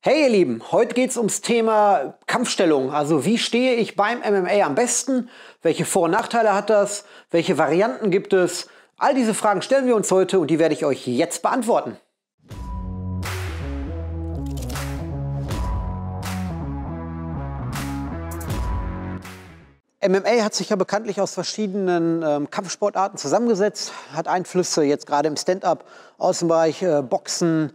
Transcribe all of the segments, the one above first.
Hey ihr Lieben, heute geht es ums Thema Kampfstellung. Also wie stehe ich beim MMA am besten? Welche Vor- und Nachteile hat das? Welche Varianten gibt es? All diese Fragen stellen wir uns heute und die werde ich euch jetzt beantworten. MMA hat sich ja bekanntlich aus verschiedenen Kampfsportarten zusammengesetzt, hat Einflüsse jetzt gerade im Stand-up aus dem Bereich Boxen,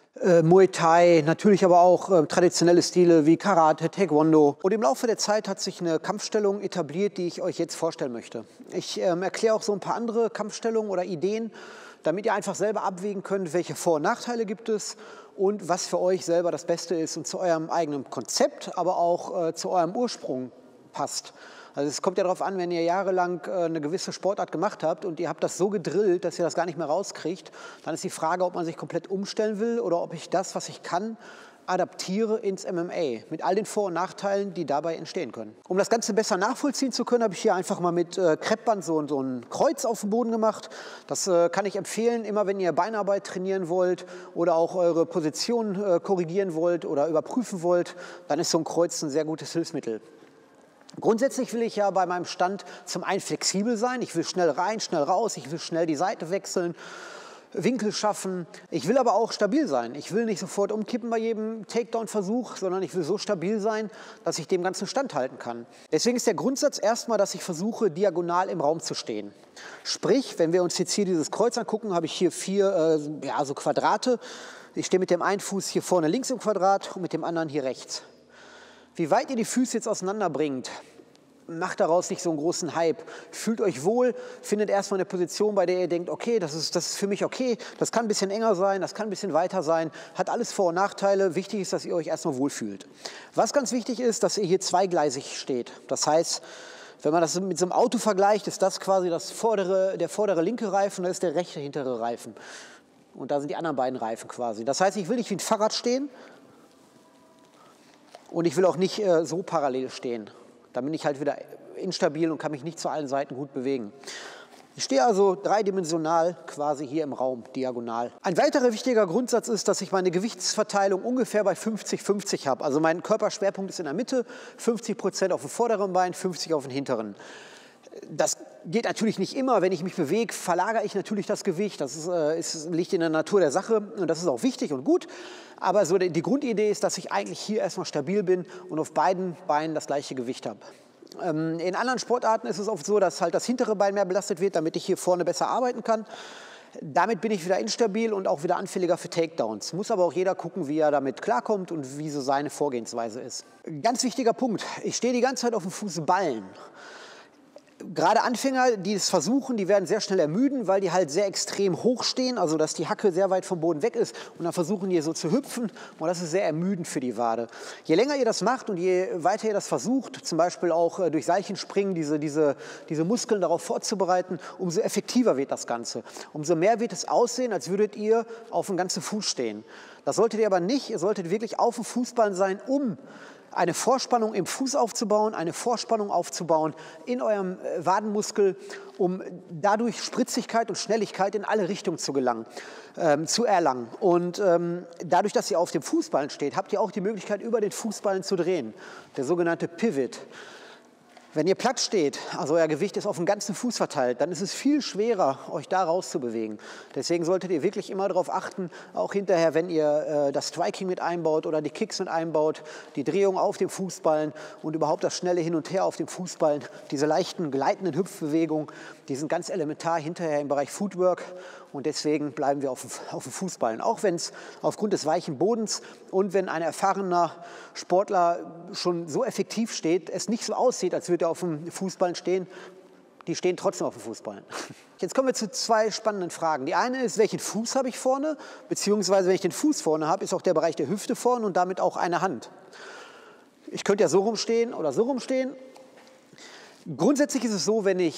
Muay Thai, natürlich aber auch traditionelle Stile wie Karate, Taekwondo. Und im Laufe der Zeit hat sich eine Kampfstellung etabliert, die ich euch jetzt vorstellen möchte. Ich erkläre auch so ein paar andere Kampfstellungen oder Ideen, damit ihr einfach selber abwägen könnt, welche Vor- und Nachteile gibt es und was für euch selber das Beste ist und zu eurem eigenen Konzept, aber auch zu eurem Ursprung passt. Also es kommt ja darauf an, wenn ihr jahrelang eine gewisse Sportart gemacht habt und ihr habt das so gedrillt, dass ihr das gar nicht mehr rauskriegt, dann ist die Frage, ob man sich komplett umstellen will oder ob ich das, was ich kann, adaptiere ins MMA mit all den Vor- und Nachteilen, die dabei entstehen können. Um das Ganze besser nachvollziehen zu können, habe ich hier einfach mal mit Kreppband so ein Kreuz auf dem Boden gemacht. Das kann ich empfehlen, immer wenn ihr Beinarbeit trainieren wollt oder auch eure Position korrigieren wollt oder überprüfen wollt, dann ist so ein Kreuz ein sehr gutes Hilfsmittel. Grundsätzlich will ich ja bei meinem Stand zum einen flexibel sein. Ich will schnell rein, schnell raus. Ich will schnell die Seite wechseln, Winkel schaffen. Ich will aber auch stabil sein. Ich will nicht sofort umkippen bei jedem Takedown-Versuch, sondern ich will so stabil sein, dass ich dem Ganzen standhalten kann. Deswegen ist der Grundsatz erstmal, dass ich versuche, diagonal im Raum zu stehen. Sprich, wenn wir uns jetzt hier dieses Kreuz angucken, habe ich hier vier so Quadrate. Ich stehe mit dem einen Fuß hier vorne links im Quadrat und mit dem anderen hier rechts. Wie weit ihr die Füße jetzt auseinanderbringt, macht daraus nicht so einen großen Hype. Fühlt euch wohl, findet erstmal eine Position, bei der ihr denkt, okay, das ist für mich okay, das kann ein bisschen enger sein, das kann ein bisschen weiter sein, hat alles Vor- und Nachteile. Wichtig ist, dass ihr euch erstmal wohlfühlt. Was ganz wichtig ist, dass ihr hier zweigleisig steht. Das heißt, wenn man das mit so einem Auto vergleicht, ist das quasi der vordere linke Reifen, das ist der rechte hintere Reifen. Und da sind die anderen beiden Reifen quasi. Das heißt, ich will nicht wie ein Fahrrad stehen, und ich will auch nicht so parallel stehen. Dann bin ich halt wieder instabil und kann mich nicht zu allen Seiten gut bewegen. Ich stehe also dreidimensional quasi hier im Raum, diagonal. Ein weiterer wichtiger Grundsatz ist, dass ich meine Gewichtsverteilung ungefähr bei 50-50 habe. Also mein Körperschwerpunkt ist in der Mitte, 50% auf dem vorderen Bein, 50% auf dem hinteren. Das geht natürlich nicht immer. Wenn ich mich bewege, verlagere ich natürlich das Gewicht. Das liegt in der Natur der Sache und das ist auch wichtig und gut. Aber so die Grundidee ist, dass ich eigentlich hier erstmal stabil bin und auf beiden Beinen das gleiche Gewicht habe. In anderen Sportarten ist es oft so, dass halt das hintere Bein mehr belastet wird, damit ich hier vorne besser arbeiten kann. Damit bin ich wieder instabil und auch wieder anfälliger für Takedowns. Muss aber auch jeder gucken, wie er damit klarkommt und wie so seine Vorgehensweise ist. Ganz wichtiger Punkt. Ich stehe die ganze Zeit auf dem Fußballen. Gerade Anfänger, die es versuchen, die werden sehr schnell ermüden, weil die halt sehr extrem hoch stehen, also dass die Hacke sehr weit vom Boden weg ist und dann versuchen die so zu hüpfen und das ist sehr ermüdend für die Wade. Je länger ihr das macht und je weiter ihr das versucht, zum Beispiel auch durch Seilchenspringen diese Muskeln darauf vorzubereiten, umso effektiver wird das Ganze. Umso mehr wird es aussehen, als würdet ihr auf dem ganzen Fuß stehen. Das solltet ihr aber nicht, ihr solltet wirklich auf dem Fußballen sein, um eine Vorspannung im Fuß aufzubauen, eine Vorspannung aufzubauen in eurem Wadenmuskel, um dadurch Spritzigkeit und Schnelligkeit in alle Richtungen zu erlangen. Und dadurch, dass ihr auf dem Fußballen steht, habt ihr auch die Möglichkeit, über den Fußballen zu drehen, der sogenannte Pivot. Wenn ihr platt steht, also euer Gewicht ist auf den ganzen Fuß verteilt, dann ist es viel schwerer, euch da rauszubewegen. Deswegen solltet ihr wirklich immer darauf achten, auch hinterher, wenn ihr das Striking mit einbaut oder die Kicks mit einbaut, die Drehung auf dem Fußballen und überhaupt das schnelle Hin und Her auf dem Fußballen, diese leichten, gleitenden Hüpfbewegungen, die sind ganz elementar hinterher im Bereich Footwork und deswegen bleiben wir auf dem Fußballen. Auch wenn es aufgrund des weichen Bodens und wenn ein erfahrener Sportler schon so effektiv steht, es nicht so aussieht, als würde er auf dem Fußballen stehen, die stehen trotzdem auf dem Fußballen. Jetzt kommen wir zu zwei spannenden Fragen. Die eine ist, welchen Fuß habe ich vorne? Beziehungsweise, wenn ich den Fuß vorne habe, ist auch der Bereich der Hüfte vorne und damit auch eine Hand. Ich könnte ja so rumstehen oder so rumstehen. Grundsätzlich ist es so, wenn ich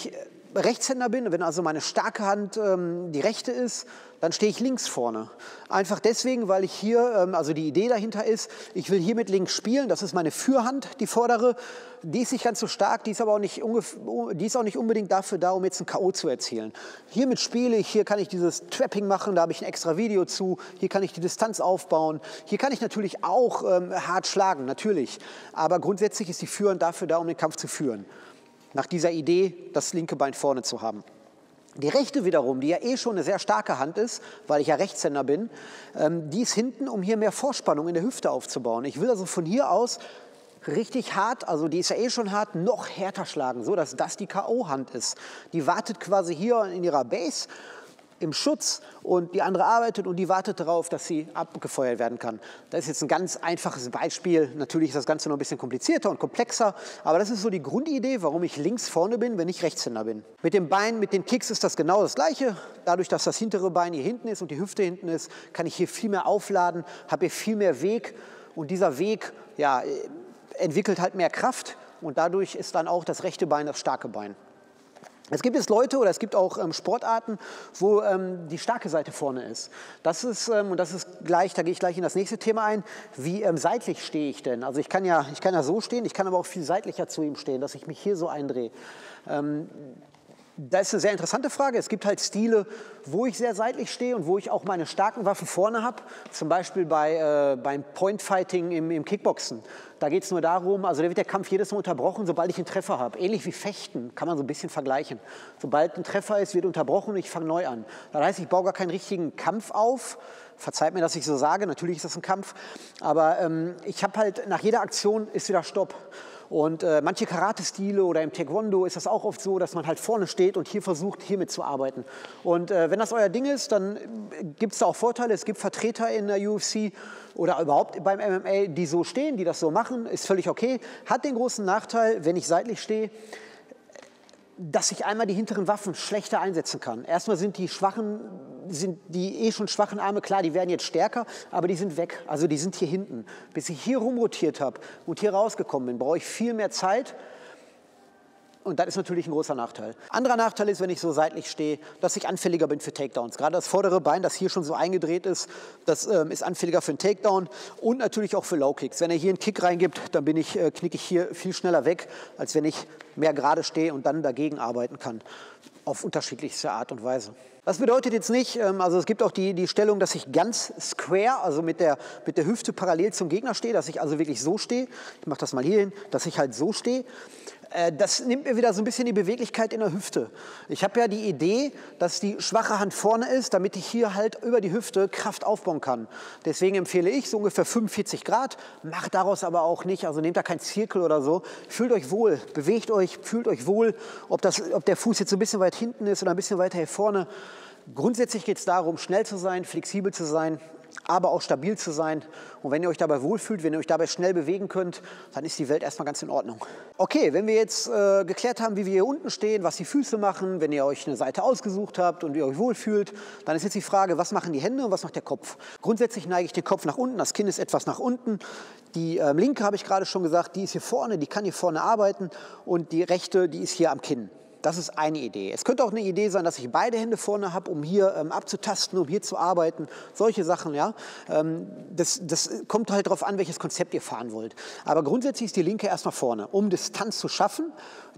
Rechtshänder bin, wenn also meine starke Hand die rechte ist, dann stehe ich links vorne. Einfach deswegen, weil ich hier, also die Idee dahinter ist, ich will hier mit links spielen, das ist meine Fürhand, die vordere. Die ist nicht ganz so stark, die ist aber auch nicht, unbedingt dafür da, um jetzt ein K.O. zu erzielen. Hiermit spiele ich, hier kann ich dieses Trapping machen, da habe ich ein extra Video zu, hier kann ich die Distanz aufbauen. Hier kann ich natürlich auch hart schlagen, natürlich. Aber grundsätzlich ist die Fürhand dafür da, um den Kampf zu führen. Nach dieser Idee, das linke Bein vorne zu haben. Die rechte wiederum, die ja eh schon eine sehr starke Hand ist, weil ich ja Rechtshänder bin, die ist hinten, um hier mehr Vorspannung in der Hüfte aufzubauen. Ich will also von hier aus richtig hart, also die ist ja eh schon hart, noch härter schlagen, so dass das die K.O.-Hand ist. Die wartet quasi hier in ihrer Base im Schutz und die andere arbeitet und die wartet darauf, dass sie abgefeuert werden kann. Das ist jetzt ein ganz einfaches Beispiel. Natürlich ist das Ganze noch ein bisschen komplizierter und komplexer, aber das ist so die Grundidee, warum ich links vorne bin, wenn ich Rechtshänder bin. Mit dem Bein, mit den Kicks ist das genau das Gleiche. Dadurch, dass das hintere Bein hier hinten ist und die Hüfte hinten ist, kann ich hier viel mehr aufladen, habe hier viel mehr Weg und dieser Weg, ja, entwickelt halt mehr Kraft und dadurch ist dann auch das rechte Bein das starke Bein. Es gibt jetzt Leute oder es gibt auch Sportarten, wo die starke Seite vorne ist. Das ist, und das ist gleich, da gehe ich gleich in das nächste Thema ein, wie seitlich stehe ich denn? Also ich kann ja so stehen, ich kann aber auch viel seitlicher zu ihm stehen, dass ich mich hier so eindrehe. Das ist eine sehr interessante Frage. Es gibt halt Stile, wo ich sehr seitlich stehe und wo ich auch meine starken Waffen vorne habe. Zum Beispiel beim Point-Fighting im Kickboxen. Da geht es nur darum, also da wird der Kampf jedes Mal unterbrochen, sobald ich einen Treffer habe. Ähnlich wie Fechten, kann man so ein bisschen vergleichen. Sobald ein Treffer ist, wird unterbrochen und ich fange neu an. Das heißt, ich baue gar keinen richtigen Kampf auf. Verzeiht mir, dass ich so sage, natürlich ist das ein Kampf. Aber ich habe halt, nach jeder Aktion ist wieder Stopp. Und manche Karate-Stile oder im Taekwondo ist das auch oft so, dass man halt vorne steht und hier versucht, hiermit zu arbeiten. Und wenn das euer Ding ist, dann gibt es da auch Vorteile. Es gibt Vertreter in der UFC oder überhaupt beim MMA, die so stehen, die das so machen, ist völlig okay. Hat den großen Nachteil, wenn ich seitlich stehe, dass ich einmal die hinteren Waffen schlechter einsetzen kann. Erstmal sind die eh schon schwachen Arme, klar, die werden jetzt stärker, aber die sind weg. Also die sind hier hinten. Bis ich hier rumrotiert habe und hier rausgekommen bin, brauche ich viel mehr Zeit. Und das ist natürlich ein großer Nachteil. Anderer Nachteil ist, wenn ich so seitlich stehe, dass ich anfälliger bin für Takedowns. Gerade das vordere Bein, das hier schon so eingedreht ist, das ist anfälliger für einen Takedown und natürlich auch für Low Kicks. Wenn er hier einen Kick reingibt, dann knicke ich hier viel schneller weg, als wenn ich mehr gerade stehe und dann dagegen arbeiten kann. Auf unterschiedlichste Art und Weise. Das bedeutet jetzt nicht, also es gibt auch die Stellung, dass ich ganz square, also mit der Hüfte parallel zum Gegner stehe, dass ich also wirklich so stehe. Ich mache das mal hier hin, dass ich halt so stehe. Das nimmt mir wieder so ein bisschen die Beweglichkeit in der Hüfte. Ich habe ja die Idee, dass die schwache Hand vorne ist, damit ich hier halt über die Hüfte Kraft aufbauen kann. Deswegen empfehle ich so ungefähr 45 Grad, macht daraus aber auch nicht, also nehmt da keinen Zirkel oder so. Fühlt euch wohl, bewegt euch, fühlt euch wohl, ob der Fuß jetzt so ein bisschen weit hinten ist oder ein bisschen weiter hier vorne. Grundsätzlich geht es darum, schnell zu sein, flexibel zu sein, aber auch stabil zu sein. Und wenn ihr euch dabei wohlfühlt, wenn ihr euch dabei schnell bewegen könnt, dann ist die Welt erstmal ganz in Ordnung. Okay, wenn wir jetzt geklärt haben, wie wir hier unten stehen, was die Füße machen, wenn ihr euch eine Seite ausgesucht habt und ihr euch wohlfühlt, dann ist jetzt die Frage, was machen die Hände und was macht der Kopf? Grundsätzlich neige ich den Kopf nach unten, das Kinn ist etwas nach unten. Die linke, habe ich gerade schon gesagt, die ist hier vorne, die kann hier vorne arbeiten und die rechte, die ist hier am Kinn. Das ist eine Idee. Es könnte auch eine Idee sein, dass ich beide Hände vorne habe, um hier abzutasten, um hier zu arbeiten. Solche Sachen, ja. Das kommt halt darauf an, welches Konzept ihr fahren wollt. Aber grundsätzlich ist die linke erstmal vorne, um Distanz zu schaffen.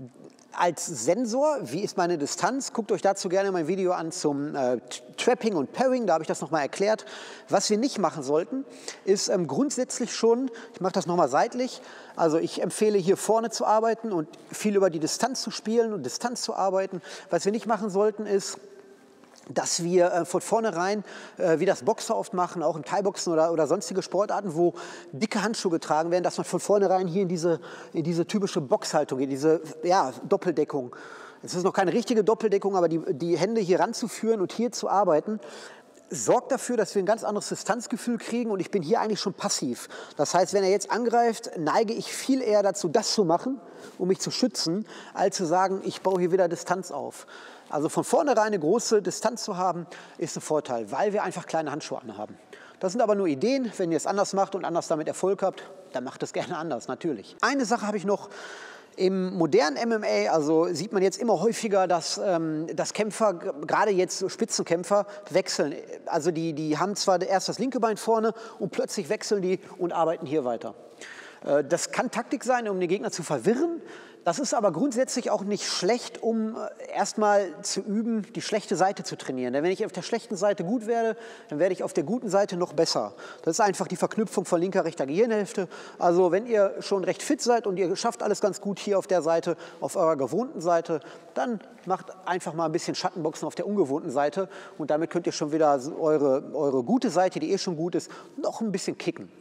Als Sensor, wie ist meine Distanz? Guckt euch dazu gerne mein Video an zum Trapping und Parrying, da habe ich das nochmal erklärt. Was wir nicht machen sollten, ist grundsätzlich schon, ich mache das nochmal seitlich, also ich empfehle hier vorne zu arbeiten und viel über die Distanz zu spielen und Distanz zu arbeiten. Was wir nicht machen sollten, ist, dass wir von vornherein, wie das Boxer oft machen, auch im Thai-Boxen oder sonstige Sportarten, wo dicke Handschuhe getragen werden, dass man von vornherein hier in diese typische Boxhaltung geht, diese Doppeldeckung. Es ist noch keine richtige Doppeldeckung, aber die Hände hier ranzuführen und hier zu arbeiten, sorgt dafür, dass wir ein ganz anderes Distanzgefühl kriegen und ich bin hier eigentlich schon passiv. Das heißt, wenn er jetzt angreift, neige ich viel eher dazu, das zu machen, um mich zu schützen, als zu sagen, ich baue hier wieder Distanz auf. Also von vornherein eine große Distanz zu haben, ist ein Vorteil, weil wir einfach kleine Handschuhe anhaben. Das sind aber nur Ideen. Wenn ihr es anders macht und anders damit Erfolg habt, dann macht es gerne anders, natürlich. Eine Sache habe ich noch. Im modernen MMA, also sieht man jetzt immer häufiger, dass Kämpfer, gerade jetzt Spitzenkämpfer, wechseln. Also die haben zwar erst das linke Bein vorne und plötzlich wechseln die und arbeiten hier weiter. Das kann Taktik sein, um den Gegner zu verwirren. Das ist aber grundsätzlich auch nicht schlecht, um erstmal zu üben, die schlechte Seite zu trainieren. Denn wenn ich auf der schlechten Seite gut werde, dann werde ich auf der guten Seite noch besser. Das ist einfach die Verknüpfung von linker, rechter Gehirnhälfte. Also wenn ihr schon recht fit seid und ihr schafft alles ganz gut hier auf der Seite, auf eurer gewohnten Seite, dann macht einfach mal ein bisschen Schattenboxen auf der ungewohnten Seite und damit könnt ihr schon wieder eure gute Seite, die schon gut ist, noch ein bisschen kicken.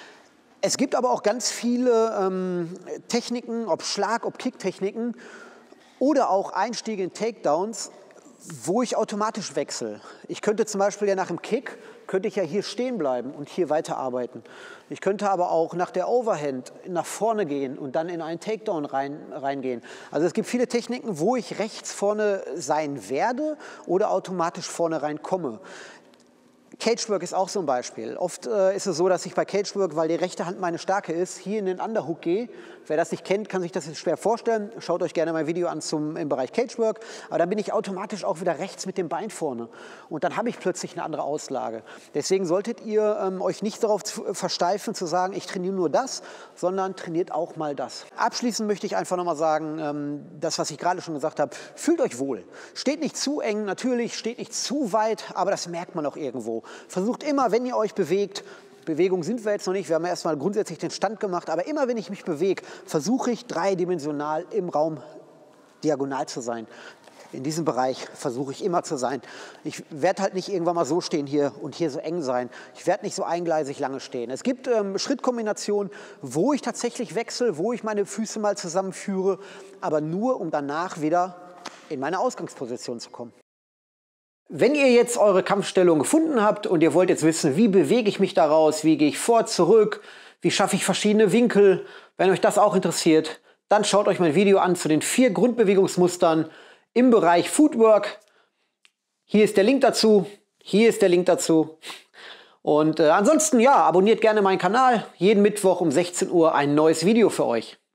Es gibt aber auch ganz viele Techniken, ob Schlag-, ob Kick-Techniken oder auch Einstiege in Takedowns, wo ich automatisch wechsle. Ich könnte zum Beispiel ja nach dem Kick, könnte ich ja hier stehen bleiben und hier weiterarbeiten. Ich könnte aber auch nach der Overhand nach vorne gehen und dann in einen Takedown reingehen. Also es gibt viele Techniken, wo ich rechts vorne sein werde oder automatisch vorne reinkomme. Cagework ist auch so ein Beispiel. Oft ist es so, dass ich bei Cagework, weil die rechte Hand meine Stärke ist, hier in den Underhook gehe. Wer das nicht kennt, kann sich das jetzt schwer vorstellen. Schaut euch gerne mein Video an im Bereich Cagework. Aber dann bin ich automatisch auch wieder rechts mit dem Bein vorne. Und dann habe ich plötzlich eine andere Auslage. Deswegen solltet ihr euch nicht darauf versteifen, zu sagen, ich trainiere nur das, sondern trainiert auch mal das. Abschließend möchte ich einfach nochmal sagen, das, was ich gerade schon gesagt habe, fühlt euch wohl. Steht nicht zu eng, natürlich, steht nicht zu weit, aber das merkt man auch irgendwo. Versucht immer, wenn ihr euch bewegt, Bewegung sind wir jetzt noch nicht, wir haben ja erstmal grundsätzlich den Stand gemacht, aber immer wenn ich mich bewege, versuche ich dreidimensional im Raum diagonal zu sein. In diesem Bereich versuche ich immer zu sein. Ich werde halt nicht irgendwann mal so stehen hier und hier so eng sein. Ich werde nicht so eingleisig lange stehen. Es gibt Schrittkombinationen, wo ich tatsächlich wechsle, wo ich meine Füße mal zusammenführe, aber nur, um danach wieder in meine Ausgangsposition zu kommen. Wenn ihr jetzt eure Kampfstellung gefunden habt und ihr wollt jetzt wissen, wie bewege ich mich daraus, wie gehe ich vor, zurück, wie schaffe ich verschiedene Winkel, wenn euch das auch interessiert, dann schaut euch mein Video an zu den 4 Grundbewegungsmustern im Bereich Footwork. Hier ist der Link dazu, hier ist der Link dazu. Und ansonsten, ja, abonniert gerne meinen Kanal. Jeden Mittwoch um 16 Uhr ein neues Video für euch.